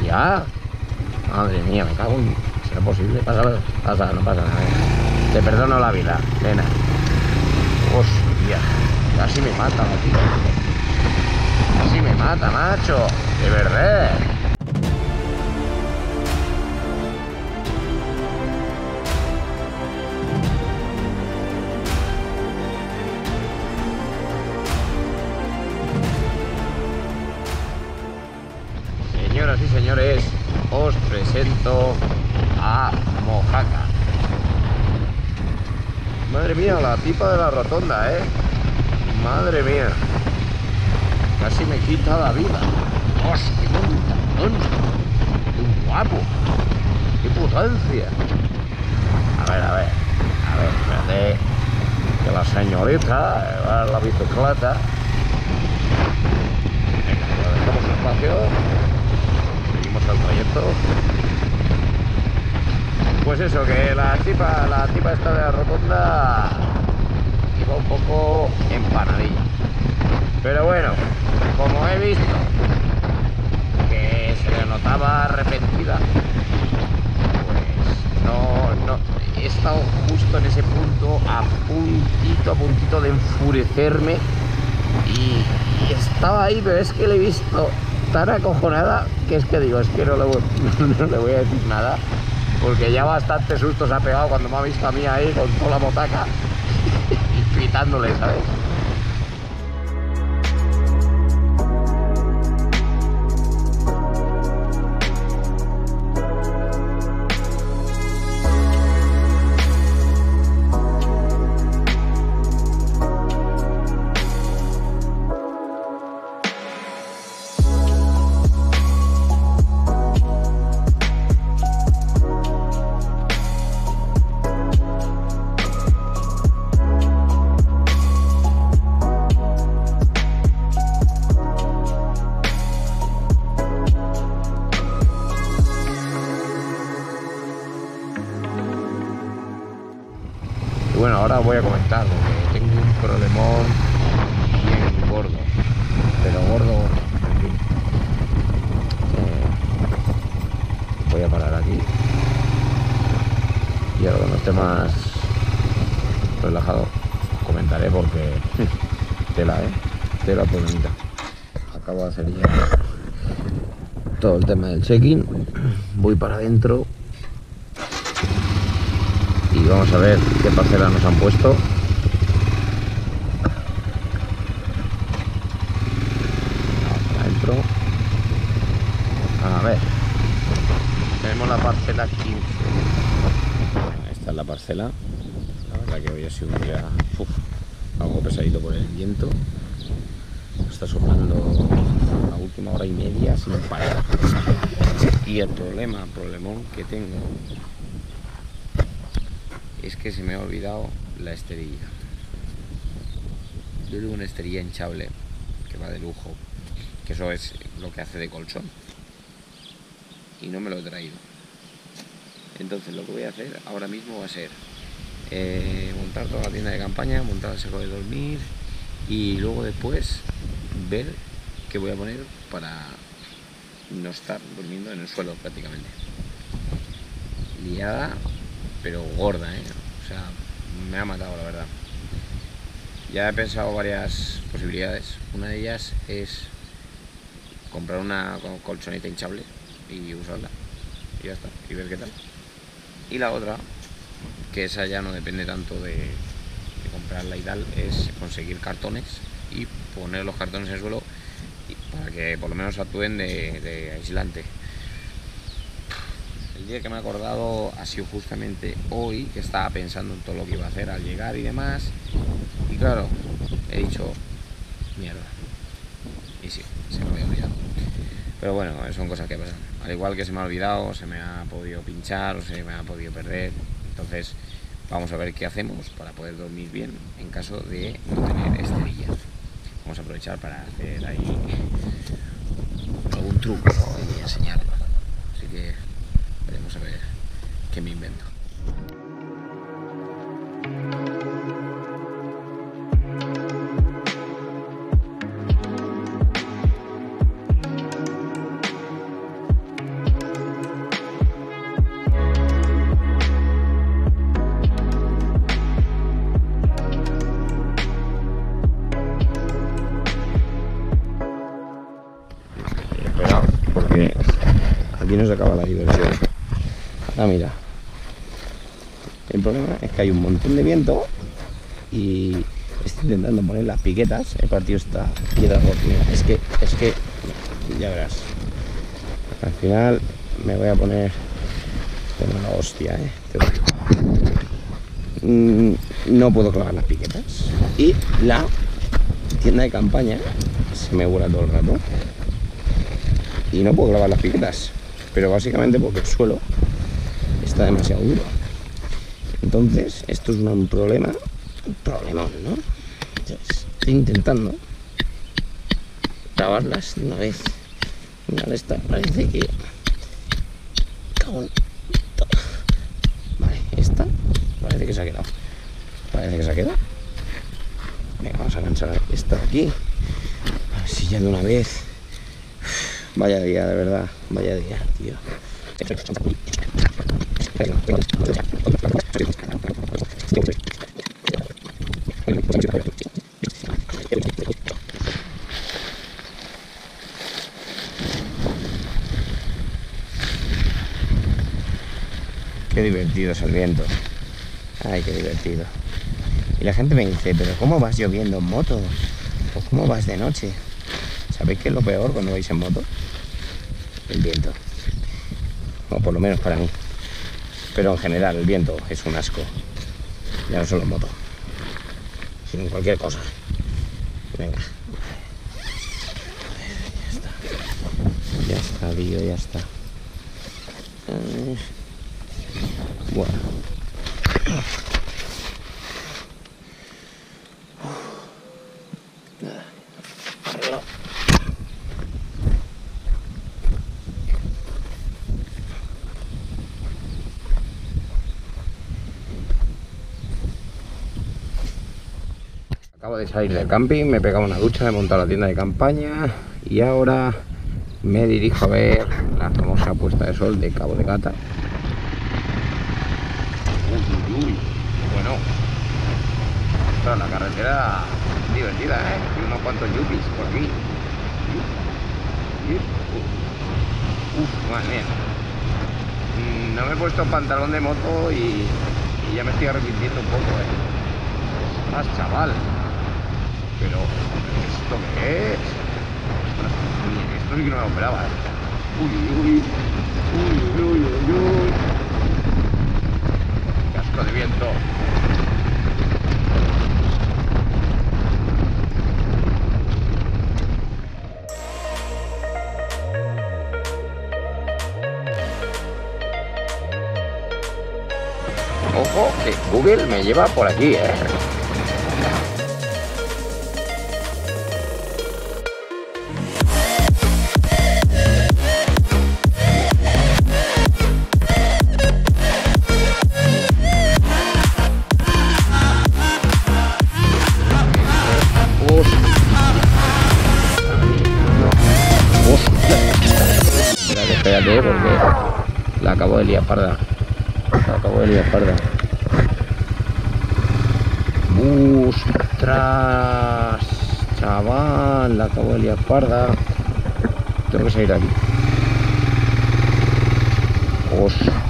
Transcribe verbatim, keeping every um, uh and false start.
ya. Madre mía, me cago en... ¿Será posible? Pasa, pasa, no pasa nada. Te perdono la vida, nena. Hostia, casi me mata la tía. Casi me mata, macho. De verdad. Señoras y señores, os presento a Mojaca. Madre mía, la tipa de la rotonda, ¿eh? Madre mía. Casi me quita la vida. ¡Hostia, qué montón! ¡Qué guapo! ¡Qué potencia! A ver, a ver. A ver, espérate. Que la señorita va a la bicicleta. Venga, lo dejamos espacio. Seguimos el trayecto. Pues eso, que la tipa, la tipa esta de la rotonda iba un poco empanadilla. Pero bueno, como he visto que se le notaba arrepentida, pues no, no, he estado justo en ese punto, a puntito, a puntito de enfurecerme y, y estaba ahí, pero es que le he visto tan acojonada que es que digo, es que no le, voy, no le voy a decir nada, porque ya bastante susto se ha pegado cuando me ha visto a mí ahí con toda la motaca y pitándole, ¿sabes? Bueno, ahora voy a comentar porque tengo un problemón bien gordo, pero gordo, gordo, en fin. Eh, voy a parar aquí y ahora cuando esté más relajado comentaré porque tela, eh, tela por bonita. Acabo de hacer ya todo el tema del check-in, voy para adentro. Y vamos a ver qué parcela nos han puesto. Vamos adentro. A ver. Tenemos la parcela quince. Esta es la parcela. La verdad que hoy ha sido un día uf, algo pesadito por el viento. Está soplando la última hora y media sin parar. Y el problema, problemón que tengo es que se me ha olvidado la esterilla. Yo tengo una esterilla hinchable que va de lujo, que eso es lo que hace de colchón, y no me lo he traído. Entonces lo que voy a hacer ahora mismo va a ser eh, montar toda la tienda de campaña, montar el saco de dormir y luego después ver qué voy a poner para no estar durmiendo en el suelo prácticamente. Liada pero gorda, ¿eh? O sea, me ha matado la verdad. Ya he pensado varias posibilidades. Una de ellas es comprar una colchoneta hinchable y usarla y ya está, y ver qué tal. Y la otra, que esa ya no depende tanto de, de comprarla y tal, es conseguir cartones y poner los cartones en el suelo para que por lo menos actúen de, de aislante. El día que me he acordado ha sido justamente hoy, que estaba pensando en todo lo que iba a hacer al llegar y demás, y claro, he dicho mierda, y sí, se me había olvidado. Pero bueno, son cosas que pasan. Al igual que se me ha olvidado, se me ha podido pinchar o se me ha podido perder. Entonces vamos a ver qué hacemos para poder dormir bien en caso de no tener esterilla. Vamos a aprovechar para hacer ahí algún truco y enseñarlo. Así que veremos a ver qué me invento. aquí no se acaba la diversión. Ah, mira. El problema es que hay un montón de viento y estoy intentando poner las piquetas. El partido está piedra por mira, es que, es que, ya verás. Al final me voy a poner, tengo la hostia, eh. Te lo digo. Mm, no puedo clavar las piquetas y la tienda de campaña se me vuela todo el rato y no puedo clavar las piquetas, pero básicamente porque el suelo está demasiado duro. Entonces esto es un problema, un problemón, ¿no? Entonces, estoy intentando clavarlas de una vez. Mira, esta parece que cago en... Vale, esta parece que se ha quedado. Parece que se ha quedado. Venga, vamos a enganchar esta de aquí. A ver si ya de una vez. Vaya día, de verdad. Vaya día, tío. Qué divertido es el viento. Ay, qué divertido. Y la gente me dice, pero ¿cómo vas lloviendo en moto? ¿O cómo vas de noche? ¿Sabéis qué es lo peor cuando vais en moto? El viento. O por lo menos para mí. Pero en general el viento es un asco. Ya no solo en moto, sino en cualquier cosa. Venga. Ya está. Ya está, tío, ya está. Bueno. Acabo de salir del camping, me he pegado una ducha, he montado la tienda de campaña y ahora me dirijo a ver la famosa puesta de sol de Cabo de Gata. Uy, uy, uy. Bueno, esta es la carretera divertida, ¿eh? Y unos cuantos yuppies por aquí. Uf, madre mía. No me he puesto pantalón de moto y, y ya me estoy arrepintiendo un poco, ¿eh? Más chaval. Pero, ¿esto qué es? Esto sí que no me lo esperaba, ¿eh? Uy, uy, uy, uy, uy, uy. Casco de viento. Ojo, que Google me lleva por aquí, ¿eh? Espérate, porque la acabo de liar parda. La acabo de liar parda. ¡Ostras! Chaval, la acabo de liar parda. Tengo que salir de aquí. ¡Ostras!